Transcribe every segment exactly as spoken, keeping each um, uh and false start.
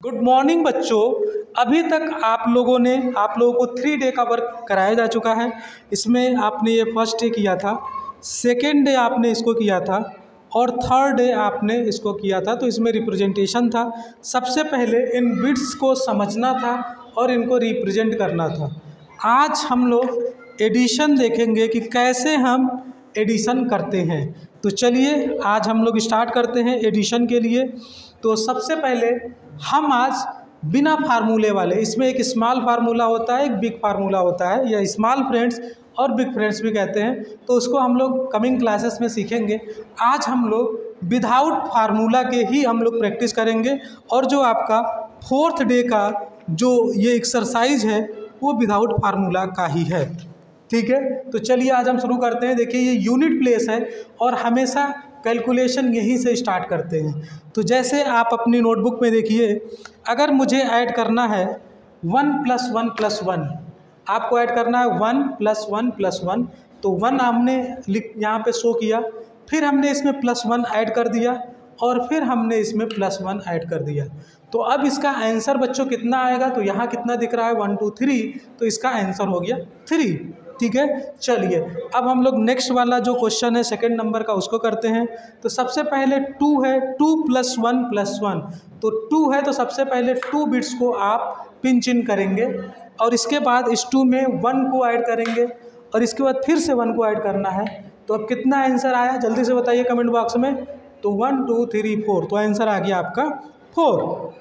Good morning बच्चों। अभी तक आप लोगों ने आप लोगों को थ्री डे का वर्क कराया जा चुका है। इसमें आपने ये फर्स्ट डे किया था, सेकेंड डे आपने इसको किया था और थर्ड डे आपने इसको किया था। तो इसमें रिप्रेजेंटेशन था। सबसे पहले इन बिट्स को समझना था और इनको रिप्रेजेंट करना था। आज हम लोग एडिशन देखेंगे कि कैसे हम एडिशन करते हैं। तो चलिए आज हम लोग स्टार्ट करते हैं एडिशन के लिए। तो सबसे पहले हम आज बिना फार्मूले वाले, इसमें एक स्मॉल फार्मूला होता है, एक बिग फार्मूला होता है, या स्मॉल फ्रेंड्स और बिग फ्रेंड्स भी कहते हैं। तो उसको हम लोग कमिंग क्लासेस में सीखेंगे। आज हम लोग विदाउट फार्मूला के ही हम लोग प्रैक्टिस करेंगे। और जो आपका फोर्थ डे का जो ये एक्सरसाइज है वो विदाउट फार्मूला का ही है। ठीक है, तो चलिए आज हम शुरू करते हैं। देखिए ये यूनिट प्लेस है और हमेशा कैलकुलेशन यहीं से स्टार्ट करते हैं। तो जैसे आप अपनी नोटबुक में देखिए, अगर मुझे ऐड करना है one plus one plus one, आपको ऐड करना है one plus one plus one. तो वन हमने लिख यहाँ पे शो किया, फिर हमने इसमें प्लस वन ऐड कर दिया और फिर हमने इसमें प्लस वन ऐड कर दिया। तो अब इसका आंसर बच्चों कितना आएगा? तो यहाँ कितना दिख रहा है? One two three. तो इसका आंसर हो गया थ्री। ठीक है, चलिए अब हम लोग नेक्स्ट वाला जो क्वेश्चन है सेकंड नंबर का उसको करते हैं। तो सबसे पहले टू है, two plus one plus one. तो टू है तो सबसे पहले टू बिट्स को आप पिंच इन करेंगे और इसके बाद इस टू में वन को ऐड करेंगे और इसके बाद फिर से वन को ऐड करना है। तो अब कितना आंसर आया जल्दी से बताइए कमेंट बॉक्स में। तो वन टू थ्री फोर, तो आंसर आ गया आपका फोर।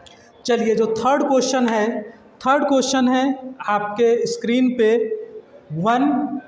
चलिए जो थर्ड क्वेश्चन है, थर्ड क्वेश्चन है आपके स्क्रीन पे वन,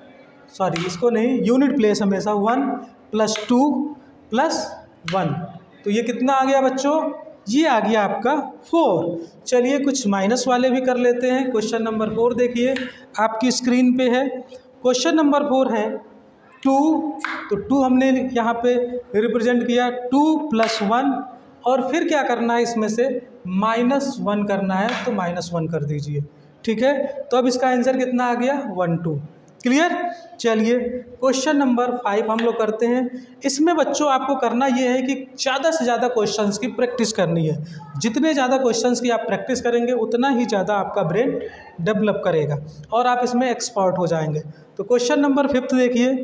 सॉरी इसको नहीं, यूनिट प्लेस हमेशा one plus two plus one. तो ये कितना आ गया बच्चों? ये आ गया आपका फोर। चलिए कुछ माइनस वाले भी कर लेते हैं। क्वेश्चन नंबर फोर देखिए आपकी स्क्रीन पे है। क्वेश्चन नंबर फोर है टू। तो टू हमने यहाँ पे रिप्रेजेंट किया, टू प्लस वन और फिर क्या करना है, इसमें से माइनस वन करना है। तो माइनस वन कर दीजिए। ठीक है, तो अब इसका आंसर कितना आ गया? One two. क्लियर? चलिए क्वेश्चन नंबर फाइव हम लोग करते हैं। इसमें बच्चों आपको करना ये है कि ज़्यादा से ज़्यादा क्वेश्चंस की प्रैक्टिस करनी है। जितने ज़्यादा क्वेश्चंस की आप प्रैक्टिस करेंगे उतना ही ज़्यादा आपका ब्रेन डेवलप करेगा और आप इसमें एक्सपर्ट हो जाएंगे। तो क्वेश्चन नंबर फिफ्थ देखिए,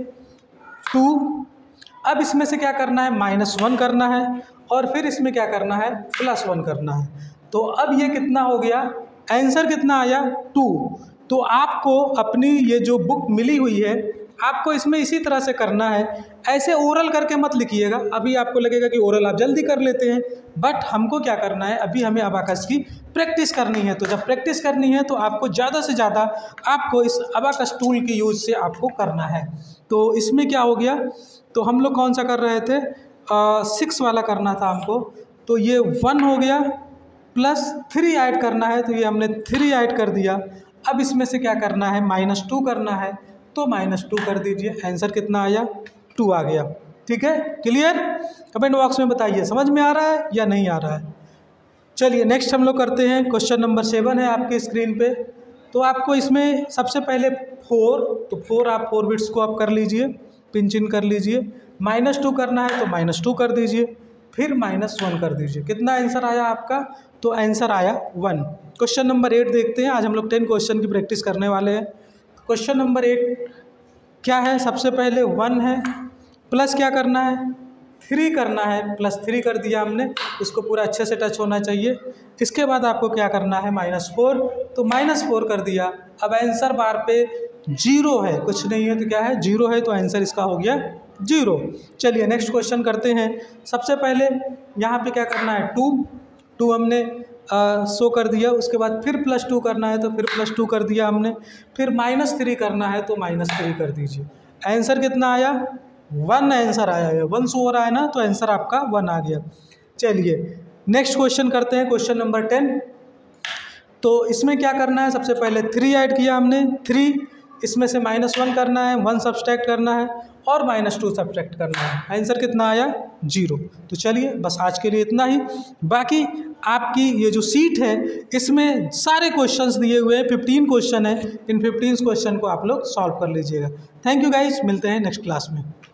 टू। अब इसमें से क्या करना है? माइनस वन करना है और फिर इसमें क्या करना है? प्लस वन करना है। तो अब ये कितना हो गया? आंसर कितना आया? टू। तो आपको अपनी ये जो बुक मिली हुई है आपको इसमें इसी तरह से करना है। ऐसे ओरल करके मत लिखिएगा। अभी आपको लगेगा कि ओरल आप जल्दी कर लेते हैं, बट हमको क्या करना है, अभी हमें अबाकस की प्रैक्टिस करनी है। तो जब प्रैक्टिस करनी है तो आपको ज़्यादा से ज़्यादा आपको इस अबाकस टूल की यूज़ से आपको करना है। तो इसमें क्या हो गया, तो हम लोग कौन सा कर रहे थे? सिक्स वाला करना था हमको। तो ये वन हो गया, प्लस थ्री ऐड करना है। तो ये हमने थ्री ऐड कर दिया। अब इसमें से क्या करना है? माइनस टू करना है। तो माइनस टू कर दीजिए। आंसर कितना आया? टू आ गया। ठीक है, क्लियर? कमेंट बॉक्स में बताइए समझ में आ रहा है या नहीं आ रहा है। चलिए नेक्स्ट हम लोग करते हैं। क्वेश्चन नंबर सेवन है आपके स्क्रीन पे। तो आपको इसमें सबसे पहले फोर, तो फोर आप फोर बिट्स को आप कर लीजिए, पिंच इन कर लीजिए। माइनस टू करना है तो माइनस टू कर दीजिए, फिर माइनस वन कर दीजिए। कितना आंसर आया आपका? तो आंसर आया वन। क्वेश्चन नंबर एट देखते हैं। आज हम लोग टेन क्वेश्चन की प्रैक्टिस करने वाले हैं। क्वेश्चन नंबर एट क्या है? सबसे पहले वन है, प्लस क्या करना है? थ्री करना है। प्लस थ्री कर दिया हमने, इसको पूरा अच्छे से टच होना चाहिए। इसके बाद आपको क्या करना है? Minus four. तो माइनस फोर कर दिया। अब आंसर बार पे जीरो है, कुछ नहीं है तो क्या है? जीरो है। तो आंसर इसका हो गया जीरो। चलिए नेक्स्ट क्वेश्चन करते हैं। सबसे पहले यहाँ पे क्या करना है? टू। टू हमने शो कर दिया। उसके बाद फिर प्लस टू करना है तो फिर प्लस टू कर दिया हमने। फिर माइनस थ्री करना है तो माइनस थ्री कर दीजिए। आंसर कितना आया? वन आंसर आया है। वन शो हो रहा है ना, तो आंसर आपका वन आ गया। चलिए नेक्स्ट क्वेश्चन करते हैं। Question number ten. तो इसमें क्या करना है? सबसे पहले थ्री ऐड किया हमने, थ्री। इसमें से माइनस वन करना है, वन सब्सट्रैक्ट करना है और माइनस टू सब्सट्रैक्ट करना है। आंसर कितना आया? जीरो। तो चलिए बस आज के लिए इतना ही। बाकी आपकी ये जो सीट है इसमें सारे क्वेश्चंस दिए हुए हैं, फिफ्टीन क्वेश्चन है। इन फिफ्टीन क्वेश्चन को आप लोग सॉल्व कर लीजिएगा। थैंक यू गाइस, मिलते हैं नेक्स्ट क्लास में।